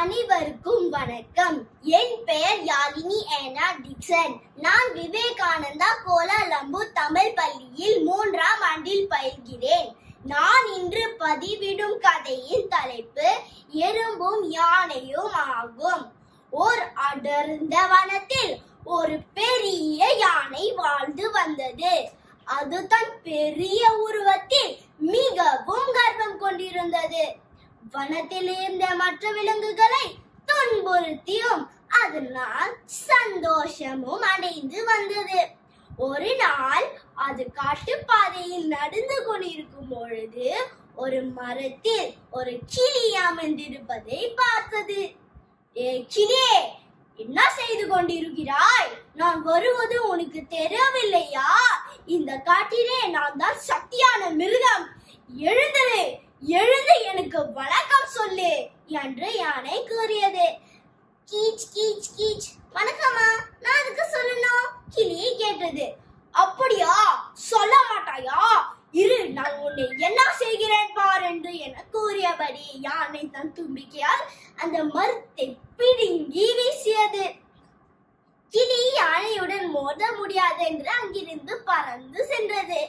அனைவருக்கும் வணக்கம். என் பெயர் யாழினி ஏனா டிக்சன். நான் விவேகானந்தா கோலாலம்பூர் தமிழ் பள்ளியில் 3ஆம் ஆண்டில் பயில்கிறேன். நான் இன்று பதிவிடும் கதையின் தலைப்பு எறும்பும் யானையும் ஆகும். ஓர் அடர்ந்த வனத்தில் ஒரு பெரிய யானை வாழ்ந்து வந்தது. அது தன் பெரிய உருவத்தில் மிகவும் கர்வம் கொண்டிருந்தது. வனத்தில் இருந்த மற்ற விலங்குகளை துன்புறுத்தியும் அதனால் சந்தோஷமும் அடைந்து வந்தது. ஒரு நாள் அது காட்டுப்பாதையில் நடந்து கொண்டிருக்கும் பொழுது ஒரு மரத்தில் ஒரு கிளி அமர்ந்திருப்பதை பார்த்தது. கிளியே, என்ன செய்து கொண்டிருக்கிறாய்? நான் வருவது உனக்கு தெரியவில்லையா? இந்த காட்டிலே நான் தான் சக்தியான மிருகம். எழுந்துரு, எழுந்து எனக்கு வணக்கம் சொல்லு என்று யானை கூறியது. கீச் கீச் கீச். வணக்கமா? நான் அதுக்கு சொல்லணும்? கிளி கேட்டது. அப்படியா? சொல்ல மாட்டாயா? இரு, நான் உன்னை என்ன செய்கிறேன் பார் என்று என கூறியபடி யானை தன் தும்பிக்கையால் அந்த மரத்தை பிடுங்கி வீசியது. கிளி யானையுடன் மோத முடியாது என்று அங்கிருந்து பறந்து சென்றது.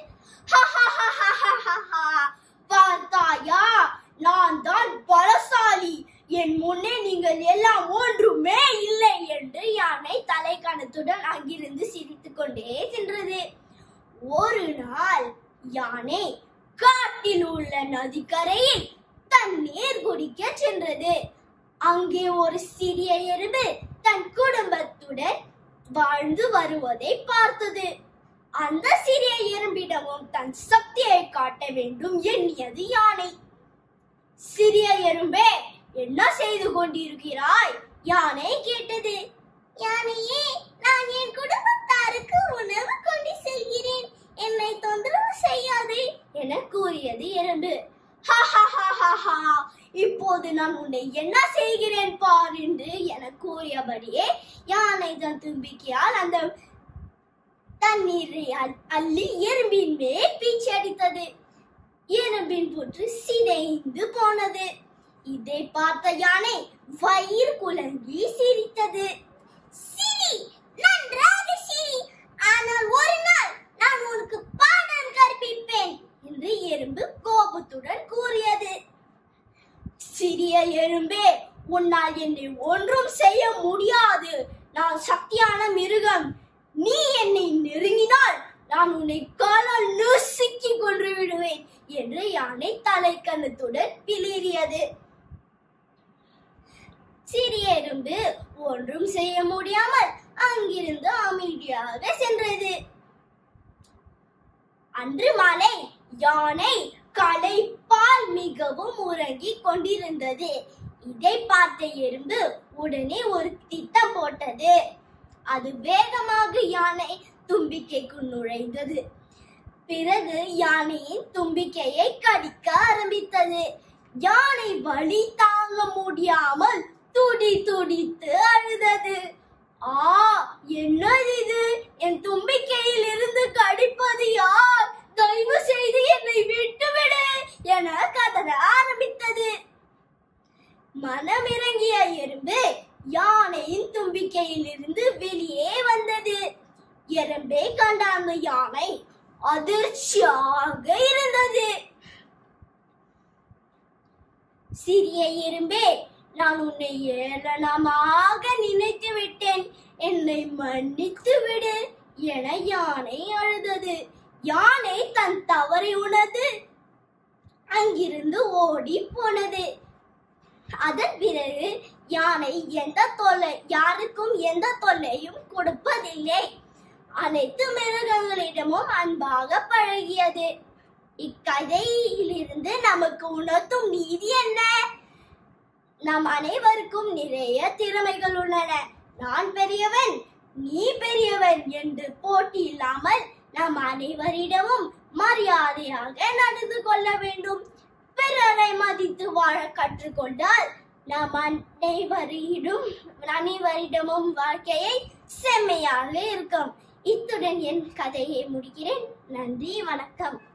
பார்த்தாயா, நான் தான் பலசாலி. என் முன்னே நீங்கள் எல்லாம் ஒன்றுமே இல்லை என்று யானை தலைக்கணத்துடன் அங்கிருந்து சிரித்துக் கொண்டே சென்றது. ஒரு நாள் யானை காட்டில் உள்ள நதிக்கரையில் தண்ணீர் குடிக்க சென்றது. அங்கே ஒரு சிறிய எறும்பு தன் குடும்பத்துடன் வாழ்ந்து வருவதை பார்த்தது. அந்த சிறிய எறும்பிடமும் தன் சக்தியை காட்ட வேண்டும் எண்ணியது யானை. சிறிய எறும்பே, என்ன செய்து கொண்டிருக்கிறாய்? யானை கேட்டது. யானையே, நான் என் குடும்பத்தாருக்கு உணவு கொண்டு செல்கிறேன். என்னை தொந்தரவு செய்யாதே என கூறியது எறும்பு. இப்போது நான் உன்னை என்ன செய்கிறேன் பார் என்று என கூறியபடியே யானை தன் தும்பிக்கையால் அந்த தண்ணீரை அள்ளி எறும்பின் மேல் பீச்சி அடித்தது. எறும்பின் புற்று சிதைந்து போனது. இதை பார்த்த யானை வயிறு குலங்கி சிரித்தது. சிரி, நன்றாக சிரி, ஆனால் ஒரு நாள் நான் உனக்கு பாடம் கற்பிப்பேன் என்று எறும்பு கோபத்துடன் கூறியது. சிறிய எறும்பே, உன்னால் என்னை ஒன்றும் செய்ய முடியாது. நான் சக்தியான மிருகம். நீ என்னை நெருங்கினால் நான் உன்னை காலால் நசுக்கி கொன்று விடுவேன் என்று யானை தலைக்கணத்துடன் பிளிறியது. சிறிய எறும்பு ஒன்றும் செய்ய முடியாமல் அங்கிருந்து அமைதியாக சென்றது. அன்று மாலை யானை களைப்பால் மிகவும் உறங்கிக் கொண்டிருந்தது. இதை பார்த்த எறும்பு உடனே ஒரு திட்டம் போட்டது. அது வேகமாக யானை தும்பிக்கைக்குள் நுழைந்தது. பிறகு யானையின் தும்பிக்கையை கடிக்க ஆரம்பித்தது. யானை வலி தாங்க முடியாமல் துடி துடித்து அழுதது. என்னது இது? என் தும்பிக்கையில் இருந்து கடிப்பது யார்? தயவு செய்து என்னை விட்டுவிடு என கதற ஆரம்பித்தது. மனமிறங்கிய எறும்பு யானையின் தும்பிக்கையில் இருந்து வெளியே வந்தது. எறும்பை கண்ட அந்த யானை அதிர்ச்சியாக இருந்தது. சிறிய எறும்பே, நான் உன்னை ஏளனமாக நினைத்து விட்டேன். என்னை மன்னித்து விடு என யானை அழுதது. யானை தன் தவறை உணர்ந்து அங்கிருந்து ஓடி போனது. அதன் பிறகு யானை யாருக்கும் எந்த தொல்லையும் கொடுப்பதில்லை. அனைத்து மிருகங்களிடமும் அன்பாக பழகியது. இக்கதையிலிருந்து நமக்கு உணர்த்தும் நீதி என்ன? நம் அனைவருக்கும் நிறைய திறமைகள் உள்ளன. நான் பெரியவன், நீ பெரியவன் என்று போட்டி இல்லாமல் நம் அனைவரிடமும் மரியாதையாக நடந்து கொள்ள வேண்டும். பிறரை மதித்து வாழ கற்றுக்கொண்டால் நம் அனைவரிடமும் வாழ்க்கையை செம்மையாக இருக்கும். இத்துடன் என் கதையை முடிக்கிறேன். நன்றி, வணக்கம்.